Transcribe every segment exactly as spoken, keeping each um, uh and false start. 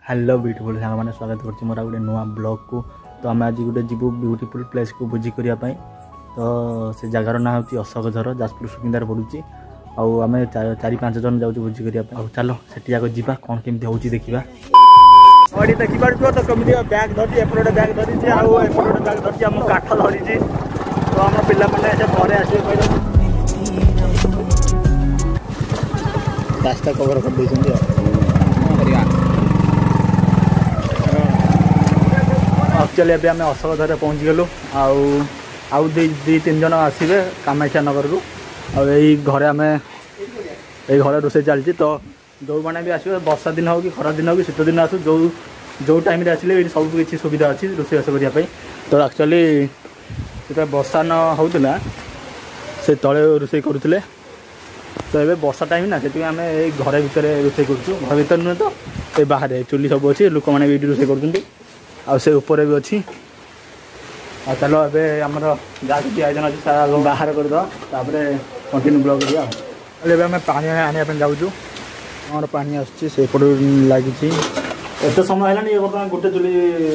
Hello beautiful सांग मैंने स्वागत कर मोर गोटे नुआ ब्लॉग को। तो आम आज गोटे जीवु ब्यूटीफुल प्लेस को भोजी करने। तो से जगार ना हूँ अशोक झर जाजपुर सुकिंदार पड़ुची। आम चार पांच जन जाऊँ भोजी करने। चलो से आगे जावा कौन केमती हो देखा। देखी पार तो कमी बैग धरी एपटे बैग धरी एपटे बैग धरी आम काठ धरी। तो आम पिला मैंने आसवे रास्ता कवर कर एक्चुअली अभी आम अशोक झर पहुँची गलु। आउ दी तीन जन आसवे कामाख्या नगर रु। आई घरे आम यही घर रोसे चलती। तो जो मैंने भी आसवे वर्षा दिन हो कि खरा दिन हो कि शीत दिन आसू जो जो टाइम आसिले ये सब किसी सुविधा अच्छी रोषेबास करने। तो एक्चुअली जो वर्षा न होता से तले रोषे करुले। तो ये वर्षा टाइम ना से आम घर भितर रोषे कर घर भर नुहे। तो ये बाहर चुली सब अच्छी लोक मैंने भी रोषे कर से ऊपर भी अच्छी। आ चलो ए आमर जहाँ कि आयोजन अच्छी बाहर करदे कंटिन्यू ब्लॉग करें। आम पानी आने जाऊँ आम पानी आसपट लगी एत समय है बर्तमान गोटे चुली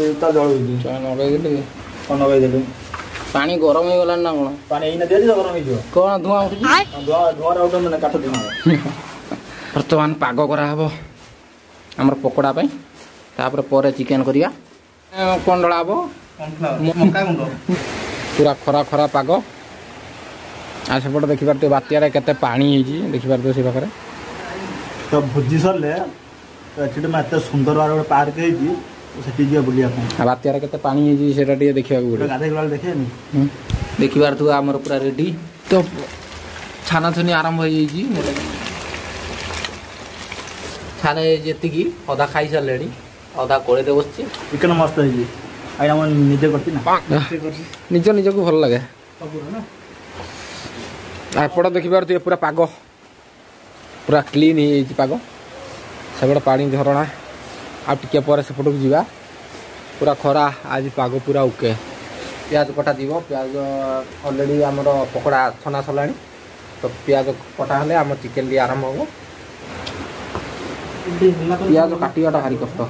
जल नगेदेली पानी गरम हो गला ना कौन पानी एना दिया गरम हो कौन धुआं उठुची धुआं धुआं उठ मैंने काठ धुआं। बर्तमान पाग कराब आमर पकोड़ा तापर पर चिकेन करिया कौन डला पूरा खरा खरा पाग। आ सेपटे देखी पारे बात्यार केते पानी देखी पारे से पाखे। तो भोजी सरले एट एत सुंदर भाव गोटे पार्क है बुलिया बात्यार केते पानी से देखा गाधे देखे देखिबार तू आमर पूरा रेडी। तो छाना छुनी आरंभ हो छाने जी अधा खाई सारे अधा कोड़े दे बस चिकन मस्त है निजे करती ना निज निज को भल लगे। एपट देखिबार तू पूरा पाग पूरा क्लीन हो पाग सेपटे पानी झरणा आ टिके पर सेपट को जीवा पूरा खरा आज पाग पूरा ओके। प्याज कटा जीव प्याज ऑलरेडी आमर पकोड़ा छना सरला। तो प्याज कटा हेले आम चिकेन भी आरंभ हो। प्याज काटा भारी कष्ट।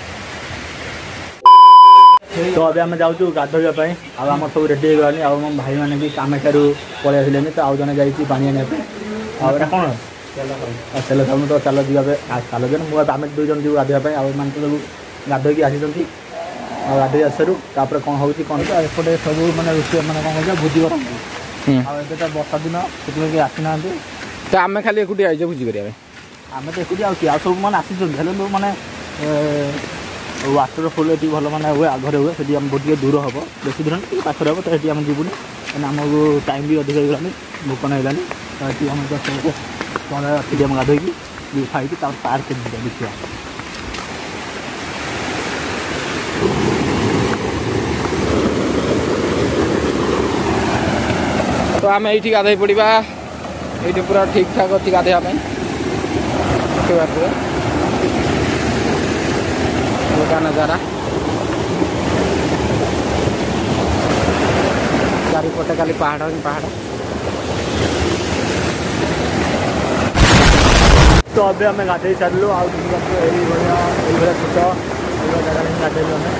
तो अभी आम जाऊँ गाधोवाई आम सब रेडी हो गलानी। आम भाई मैंने भी कामाख्या पलि आसिले। तो आउ जन जाइए पानी आने आटा कौन तेल साबुन। तो चल जा चल जन मुझे आम दुई जन जीव गाधोवाई आम मैंने तो सब गाधोकी आसी गाधोई आसू तापर कौन हो कौन एपटे सब मैंने रोषे मैंने कौन कर भोजी कर वर्षा दिन से आसी ना। तो आम खाली एकुटी आई भोजी करें आम तो एकुटी आ सब मैंने आसी मैंने वाटरफल ये भल मैंने हुए आगे हुए से बहुत दूर हम बेस दूर नहीं पाखे हम। तो ये आम जीवन आमको टाइम भी अधिक होगलानी भोक ना तो आम कौन अच्छी आम गाधोकी खाई पार्क देखा। तो आम ये गाधे पड़ा ये पूरा ठीक ठाक अच्छी गाधेवाई नजारा चारिपटे खाली पहाड़ ही पहाड़। तो अभी आम गाधे सारू आगे छोट जगह गाधेलु आम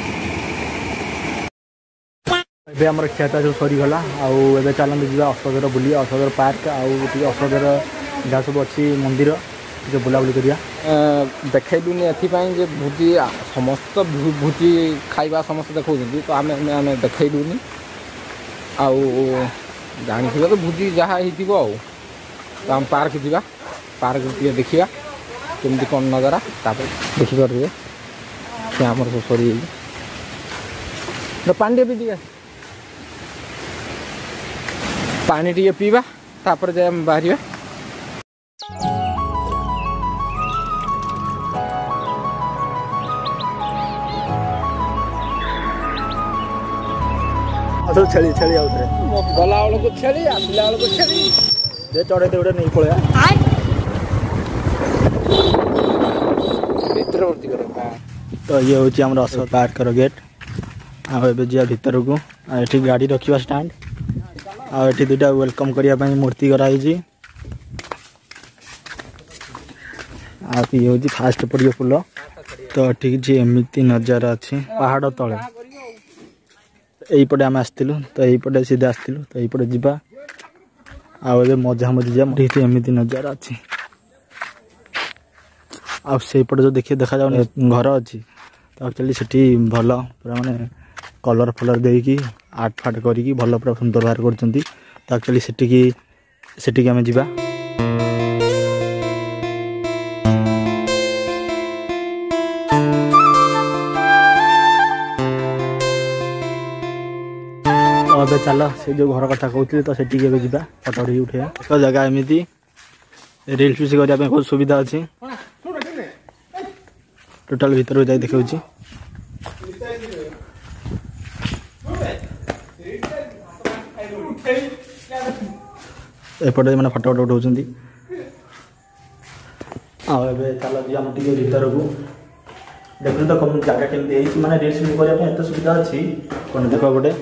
ए आम खियापा सब सरीगला। आउ चलते जा अशोक बुलिया अशोक पार्क आउ अशोक जहाँ सब अच्छी मंदिर जो बुलाबुली करिया देखलुनि एपाई जे भोजी समस्त भोजी खाइबा समस्त देखा। तो आम आम देखलुनि आउ जानी तो भोजी जहाँ हो तो आम पार्क जा पार्क देखा केमती कौन नजारा तापर देखिपारे से आमर सब सरी पानी पी पानी टे पीवा तापर जाए बाहर। सब छेली छेली आउ गला बेलू छेली आसला बेलू छेली चढ़े गोटे नहीं पड़ा तो ये हूँ आम अशोक पार्क गेट। आगे जा भर को ये गाड़ी रखा स्टाण्ड आठी दुटा वेलकम करने मूर्ति कराई। आ ये हूँ फास्ट पड़ो फुल तो ठीक एमती नजारा अच्छी पहाड़ तले यहीपटे आम आसलु तो यहीपटे सीधे आसलु तो यहीपटे जावा आगे मजा मजी जा ठीक एमती नजारा अच्छी आपटे जो देखिए देखा जाऊन घर अच्छी तो एक्चुअली सेठी भल पूरा माने कलर फलर देकी आर्ट फार्ट करी भल पूरा सुंदर बाहर कर तो एक्चुअली सेठी सेठी आम जा तो चल से जो घर कथा कहते तो सेठी जा फटो उठे तो जगह एमती रिल्स फिल्स करने बहुत सुविधा अच्छी टोटाल भीतर जाए देखा एपटे मैंने फटो फटो उठाऊँ चल जी आम टे भर को देखते तो कम जगह केमती मैंने रिल्स फिल्स करने एत सुविधा अच्छी कौन देख एपटे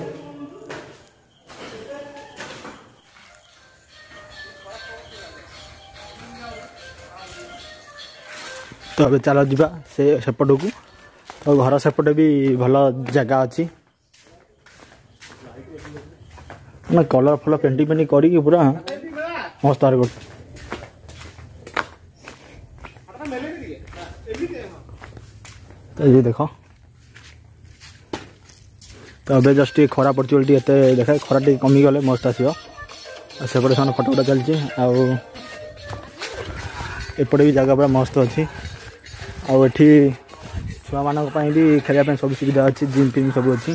तो अब चल जा से सेपट को तो घर सेपटे भी भल जगह अच्छी ना कलर फल पेंटिंग पेंटिंग करी पूरा मस्त कर तो ये देख तो अब जस्ट खरा पड़ी बोली देखा खरा टे कमी गले मस्त आसो सेपटे से फटो फटा चलती एपटे भी जगह पूरा मस्त अच्छी आठी छुआ मान भी खेलने सब सुविधा अच्छी जिम फिम सब अच्छी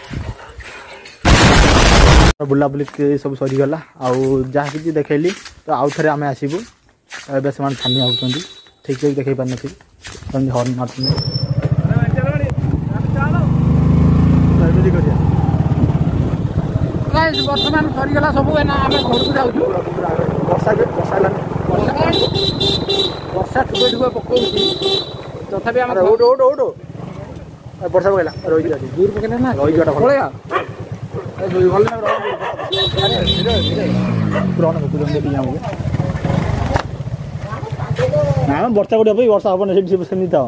बुलाबुली सब सरीगला आउ जहाँ कि देखली तो आउ थे आम आसबू ए से छानी होती ठीक ठीक देख पार नी हर्न मार बर्तमान सरीगला सब घर को जाऊँ वर्षा वर्षा ठुए ठुए पकाऊँगी तथापि आम उठ उठ उठ वर्षा पकड़ा रही दूर पकड़े ना रही पड़ेगा ना वर्षा गोटे भाई वर्षा हम सेमती था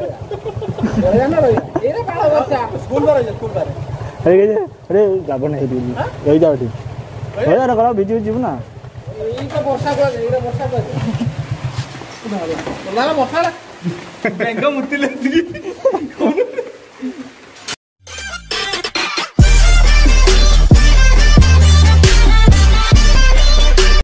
अरे जाब ना रही जाओ गला भिजी जीव ना ବର୍ଷା